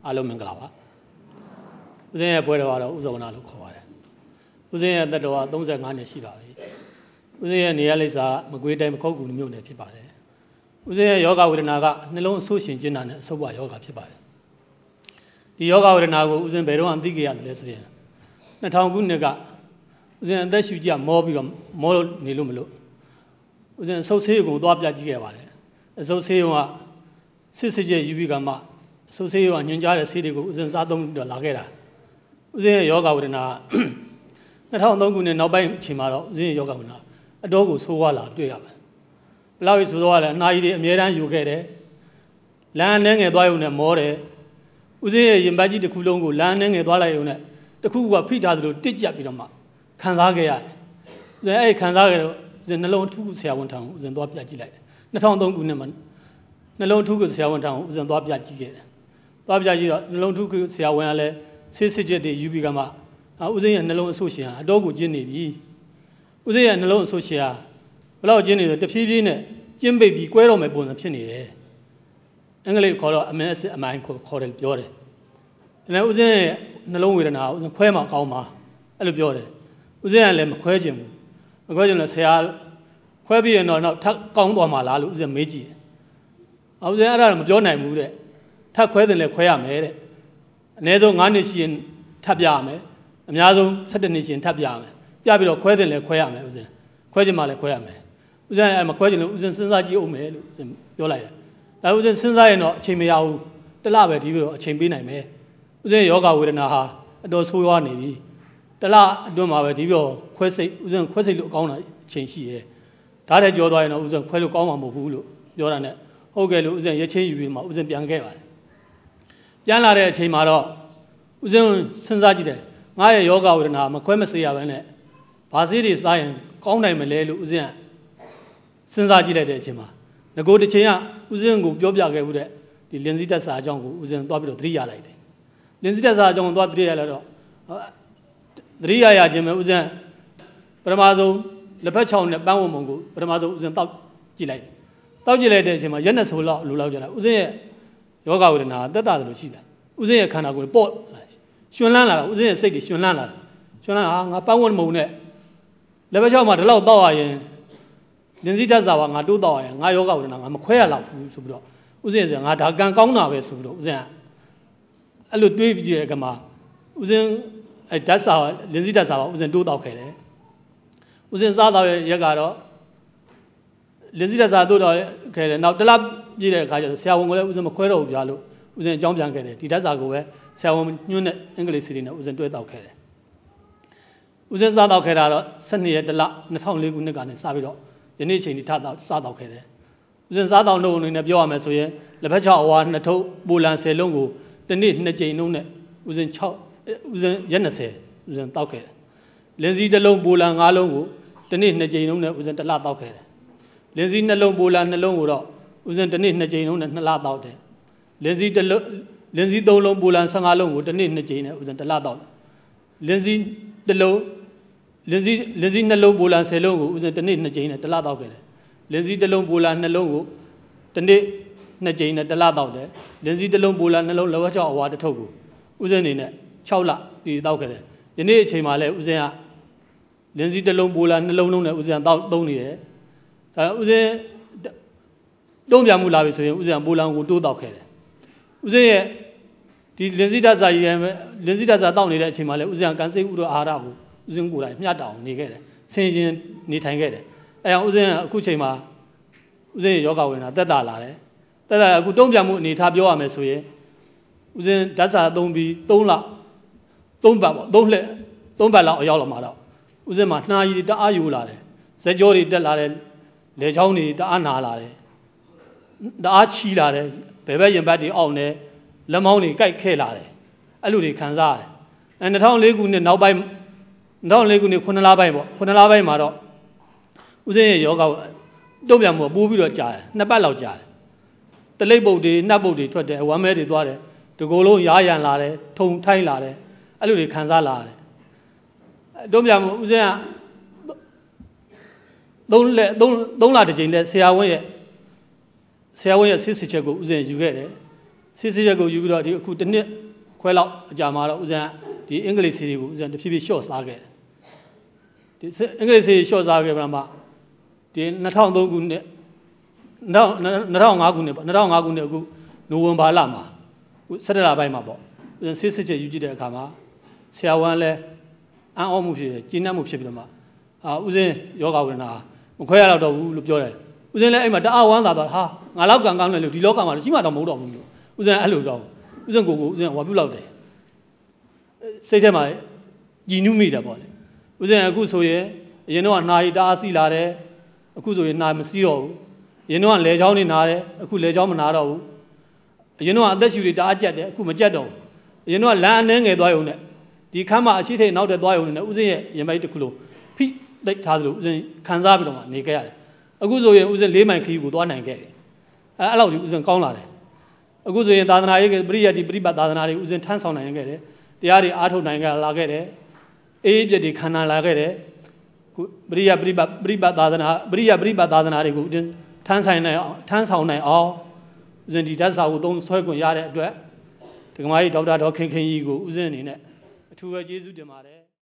အားလုံးမင်္ဂလာပါဦးဇင်းရဲ့ပွဲတော်ကတော့ဦးဇော်နာလို့ခေါ်ပါတယ်ဦးဇင်းရဲ့သက်တော်က35နှစ်ရှိပါပြီဦးဇင်းရဲ့နေရာလိပ်စာမကွေးတိုင်းမခုတ်ကူမြို့နယ်ဖြစ်ပါတယ်ဦးဇင်းရဲ့ယောဂဝေဒနာကနှလုံးအဆုရှင်ကျဉ်းတာနဲ့အဆုတ်ဘယောဂဖြစ်ပါတယ်ဒီယောဂဝေဒနာကိုဦးဇင်းဘယ်တော့မှသိခဲ့ရတယ်လဲဆိုရင်2000ခုနှစ်ကဦးဇင်းအသက်ရှူကြမောပြီးတော့မောနေလို့မလို့ဦးဇင်းအဆုတ်ဆေးကိုသွားပြကြည့်ခဲ့ပါတယ်အဆုတ်ဆေးကစစ်ကျယူပြီးကမှအဆုတ်ဆေးကညွှန်ကြားတဲ့ဆေးတွေကိုဦးဇင်းစားသုံးပြီးတော့လာခဲ့တာဦးဇင်းရဲ့ယောဂဝေဒနာ2003ခုနှစ်နောက်ပိုင်းအချိန်မှာတော့ဦးဇင်းရဲ့ယောဂဝေဒနာအတော်ကိုဆိုးဝါးလာတွေ့ရမယ်ဘလောက်ကြီးဆိုးဝါးလဲအနာကြီးတွေအများတန်းယူခဲ့တယ်လမ်းနှဲငယ်သွားရုံနဲ့မောတယ်ဦးဇင်းရဲ့ရင်ပတ်ကြီးတစ်ခုလုံးကိုလမ်းနှဲငယ်သွားလိုက်ရုံနဲ့တစ်ခုကဖိထားသလိုတစ်ကြပ်ပြီးတော့မှခံစားခဲ့ရတယ်အဲ့ခံစားခဲ့တော့ဦးဇင်းနှလုံးထုဆရာဝန်ထံကိုဦးဇင်းသွားပြကြည့်လိုက်တယ်2003ခုနှစ်မှာနှလုံးထုဆရာဝန်ထံကိုဦးဇင်းသွားပြကြည့်ခဲ့တယ်သွားပြကြည့်တော့နှလုံးထုဆရာဝန်ကလည်းဆေးစစ်ချက်တွေယူပြီးကမှဦးဇင်းရဲ့နှလုံးအဆုရှင်ဟာအတော်ကိုကျဉ်းနေပြီဦးဇင်းရဲ့နှလုံးအဆုရှင်ဟာဘလောက်ကျဉ်းနေဆိုတဖြည်းဖြည်းနဲ့ကျဉ်းပိတ်ပြီးကွဲတော့မယ်ပုံစံဖြစ်နေတယ်အင်္ဂလိပ်ခေါ်တော့ MS အမိုင်းခေါ်တယ်ပြောတယ်ဒါနဲ့ဦးဇင်းရဲ့နှလုံးဝေဒနာဦးဇင်းခွဲမှကောင်းမှာအဲ့လိုပြောတယ်ဦးဇင်းကလည်းမခွဲချင်ဘူးမခွဲချင်လို့ဆရာခွဲပြီးရင်တော့နောက်ထပ်ကောင်းသွားမှာလားလို့ဦးဇင်းမေးကြည့်တယ်ဦးဇင်းအဲ့ဒါတော့မပြောနိုင်ဘူးတဲ့ထပ်ခွဲတယ်လည်းခွဲရမယ်တဲ့အနည်းဆုံး9နှစ်ရှိရင်ထပ်ပြရမယ်အများဆုံး17နှစ်ရှိရင်ထပ်ပြရမယ်ပြပြီးတော့ခွဲတယ်လည်းခွဲရမယ်ဦးဇင်းခွဲချင်မှလည်းခွဲရမယ်ဦးဇင်းအဲ့မခွဲချင်လို့ဦးဇင်းစဉ်းစားကြည့်အောင်မယ်လို့ပြောလိုက်တယ်ဒါဦးဇင်းစဉ်းစားရင်တော့အချိန်မရဘူးတစ်လပဲဒီလိုအချိန်ပေးနိုင်မယ်ဦးဇင်းယောဂဝေဒနာဟာအတော်ဆိုးရွားနေပြီတစ်လအတွင်းမှာပဲဒီပြောခွဲစိတ်ဦးဇင်းခွဲစိတ်လို့ကောင်းတာအချိန်ရှိရဲ့ဒါတည်းကြောသွားရင်တော့ဦးဇင်းခွဲလို့ကောင်းမှာမဟုတ်ဘူးလို့ပြောတာနဲ့ဟုတ်ကဲ့လို့ဦးဇင်းရချင်းယူပြီးမှဦးဇင်းပြန်ခဲ့ပါတယ်ပြန်လာတဲ့အချိန်မှာတော့ဦးဇင်းစဉ်းစားကြည့်တယ်ငါရဲ့ယောဂဝေဒနာမခွဲမစေရဘဲနဲ့ဘာဆေးတွေစားရင်ကောင်းနိုင်မလဲလို့ဦးဇင်းစဉ်းစားကြည့်လိုက်တဲ့အချိန်မှာငကိုတစ်ချိန်ကဦးဇင်းကိုပြောပြခဲ့ဘူးတဲ့ဒီလင်စီတက်စာအကြောင်းကိုဦးဇင်းသွားပြီးတော့သတိရလိုက်တယ်လင်စီတက်စာအကြောင်းကိုသွားသတိရလိုက်တော့သတိရခြင်းပဲဦးဇင်းပထမဆုံးလက်ဖက်ချောင်းနဲ့ပန်းဝုံမုံကိုပထမဆုံးဦးဇင်းတောက်ကြည့်လိုက်တယ်တောက်ကြည့်လိုက်တဲ့အချိန်မှာရက်နဲ့ဆိုလောက်လူလောက်ကြတာဦးဇင်းရဲ့ယောဂဝေဒနာတက်တာလို့ရှိတယ်ဦးဇင်းရဲ့ခန္ဓာကိုယ်ပေါ့ရှင်လန်းလာတာဦးဇင်းရဲ့စိတ်တွေရှင်လန်းလာတယ်ရှင်လန်းဟာငါပန်းဝုံမုံနဲ့လက်ဖက်ချောင်းမှာဒီလောက်တောက်ရရင်လင်စီတက်စာကငါတိုးတောက်ရရင်ငါယောဂဝေဒနာငါမခွဲရလောက်ဘူးဆိုပြီးတော့ဦးဇင်းကငါဒါကံကောင်းတာပဲဆိုပြီးတော့ဦးဇင်းကအဲ့လိုတွေးပြီးကြည့်တဲ့ကမှာဦးဇင်းအဲ့ဓာတ်စာလင်စီတက်စာကဦးဇင်းတိုးတောက်ခဲ့တယ်ဦးဇင်းစားတော့ရက်ကတော့လင်စီတက်စာတိုးတောက်ခဲ့တယ်နောက်တစ်လပြည့်တဲ့အခါကျတော့ဆရာဝန်ကလည်းဦးဇင်းမခွဲတော့ဘူးပြလို့ဦးဇင်းအကြောင်းပြန်ခဲ့တယ်ဒီဓာတ်စာကိုပဲဆရာဝန်ညွှန်းတဲ့အင်္ဂလိပ်စီတွေနဲ့ဦးဇင်းတွဲတောက်ခဲ့တယ်ဦးဇင်းစားတောက်ခဲ့တာတော့12ရက်တစ်လ2004ခုနှစ်ကနေစပြီးတော့ယနေ့ချိန်ထိထစားတောက်ခဲ့တယ်ဦးဇင်းစားတောက်နှုတ်အနေနဲ့ပြောရမယ်ဆိုရင်လက်ဖက်ချောက်အဝါ2ထုပ်ပိုလန်10လုံးကိုတစ်နေ့2ကြိမ်နှုန်းနဲ့ဦးဇင်းရက်20ဦးဇင်းတောက်ခဲ့တယ်လင်းစီတစ်လုံးပိုလန်5လုံးကိုတစ်နေ့2ကြိမ်နှုန်းနဲ့ဦးဇင်းတစ်လတောက်ခဲ့တယ်လင်းစီ2လုံးပိုလန်2လုံးကိုတော့ဦးဇင်းတစ်နေ့2ကြိမ်နှုန်းနဲ့2လတောက်တယ်လင်းစီ3လုံးပိုလန်15လုံးကိုတစ်နေ့2ကြိမ်နဲ့ဦးဇင်းတစ်လတောက်လင်းစီ2လုံးလင်းစီ2လုံးပိုလန်10လုံးကိုဦးဇင်းတစ်နေ့2ကြိမ်နဲ့တစ်လတောက်ခဲ့တယ်လင်းစီ1လုံးပိုလန်2လုံးကိုတစ်နေ့2ကြိမ်နဲ့တစ်လတောက်တယ်လင်းစီ1လုံးပိုလန်2လုံးလောဘချောက်အဝါတစ်ထုပ်ကိုဦးဇင်းအနေနဲ့6လဒီတောက်ခဲ့တယ်ယနေ့အချိန်မှာလည်းဦးဇင်းကလင်းစီ1လုံးပိုလန်2လုံးလုံးနဲ့ဦးဇင်းတောက်သုံးနေတယ်ဒါဦးဇင်းတုံးပြမှုလာပြီဆိုရင်ဦးဇင်းပိုလန်ကိုတိုးတောက်ခဲ့တယ်ဦးဇင်းရဲ့ဒီလင်းစီဓာတ်စာရည်လင်းစီဓာတ်စာတောက်နေတဲ့အချိန်မှာလည်းဦးဇင်းကကန်စိတ်ဥဒ္ဓအာဟာရကိုဦးဇင်းကိုယ်တိုင်မျှတောင်နေခဲ့တယ်ဆင်ခြင်နေထိုင်ခဲ့တယ်အဲအောင်ဦးဇင်းအခုချိန်မှာဦးဇင်းယောဂဝေဒနာတက်တာလာတယ်တက်တာအခုတုံးပြမှုအနေထားပြောရမယ်ဆိုရင်ဦးဇင်းဓာတ်စာသုံးပြီး3လ3ပတ်ပေါ့3ပတ်လောက်အရောက်လာမှာတော့ဦးဇင်းမှာနှာရည်တအားယူလာတယ်ဇက်ကြောတွေတက်လာတယ်လေချောင်းတွေတအားနာလာတယ်တအားချီလာတယ်ဘယ်ဘက်ရင်ဘတ်တွေအောင့်နေလက်မောင်းတွေကြိုက်ခဲလာတယ်အဲ့လိုတွေခံစားရတယ်အဲ2004ခုနှစ်နောက်ပိုင်း2004ခုနှစ်9လပိုင်းပေါ့9လပိုင်းမှာတော့ဦးဇင်းရဲ့ယောဂတုံ့ပြန်မှုပိုးပြီးတော့ကြာတယ်2ပတ်လောက်ကြာတယ်တလိပ်ပုတ်တွေနှက်ပုတ်တွေထွက်တယ်ဝမ်းမဲတွေသွားတယ်ဒီကိုယ်လုံးရားရန်လာတယ်ထုံထိုင်းလာတယ်အဲ့လိုတွေခံစားလာရတယ်တုံ့ပြန်မှုဦးဇင်းက3လတစ်ကြိမ်လဲဆရာဝန်ရဲ့စစ်စစ်ချက်ကိုဦးဇင်းယူခဲ့တယ်စစ်ချက်ကိုယူပြီးတော့ဒီအခုတစ်နှစ်ခွဲလောက်အကြာမှာတော့ဦးဇင်းဒီအင်္ဂလိပ်စီတွေကိုဦးဇင်းတဖြည်းဖြည်းရှော့စားခဲ့ဒီအင်္ဂလိပ်စီရှော့စားခဲ့ပြမှဒီ2003ခုနှစ်2005ခုနှစ်ပေါ့2005ခုနှစ်အခုနိုဝင်ဘာလမှာ17လပိုင်းမှာပေါ့ဦးဇင်းစစ်ချက်ယူကြည့်တဲ့အခါမှာဆရာဝန်လည်းအံ့ဩမှုဖြစ်တယ်ကျဉ်းနှံ့မှုဖြစ်ပြီးတော့မှဦးဇင်းယောဂဝေဒနာမခွဲရတော့ဘူးလို့ပြောတယ်ဦးဇင်းလည်းအဲ့မှာတအားဝမ်းသာသွားဟာငါလောက်ကံကောင်းတယ်လို့ဒီလောကမှာရှိမှတော့မဟုတ်တော့ဘူးလို့ဦးဇင်းအဲ့လိုတော့ဦးဇင်းကိုဦးဇင်းဝါပြုလောက်တယ်စိတ်ထဲမှာကြည်နူးမိတယ်ပေါ့လေဦးဇင်းအခုဆိုရင်အရင်တော့နှာရည်တအားစီလာတယ်အခုဆိုရင်နှာမစီးတော့ဘူးအရင်တော့လေချောင်းနေနာတယ်အခုလေချောင်းမနာတော့ဘူးအရင်တော့အသက်ရှူတွေတအားကြက်တယ်အခုမကြက်တော့ဘူးအရင်တော့လမ်းအနှဲငယ်သွားရုံနဲ့ဒီခမ်းမအရှိထိတ်နောက်တဲ့သွားရုံနဲ့ဦးဇင်းရဲ့ရင်မိုက်တစ်ခုလုံးဖိတိတ်ထားသလိုဦးဇင်းခံစားပြီးတော့မှနေခဲ့ရတယ်အခုဆိုရင်ဦးဇင်း၄မိုင်ခရီးကိုသွားနိုင်ခဲ့တယ်အဲ့လောက်ဒီဦးဇင်းကောင်းလာတယ်အခုဆိုရင်သာသနာရေးပရိယတ်ဒီပရိပတ်သာသနာတွေဦးဇင်းထမ်းဆောင်နိုင်ခဲ့တယ်တရားတွေအားထုတ်နိုင်ခဲ့လာခဲ့တယ်အေးပြည့်တွေခံနိုင်လာခဲ့တယ်ပရိယတ်ပရိပတ်သာသနာပရိယတ်ပရိပတ်သာသနာတွေကိုဦးဇင်းထမ်းဆောင်နိုင်အောင်ဦးဇင်းဒီဓာတ်စာကိုသုံးဆွဲခွင့်ရတဲ့အတွက်ဒကမာကြီးဒေါက်တာဒေါ်ခင်ခင်ကြီးကိုဦးဇင်းအနေနဲ့အထူးပဲကျေးဇူးတင်ပါတယ်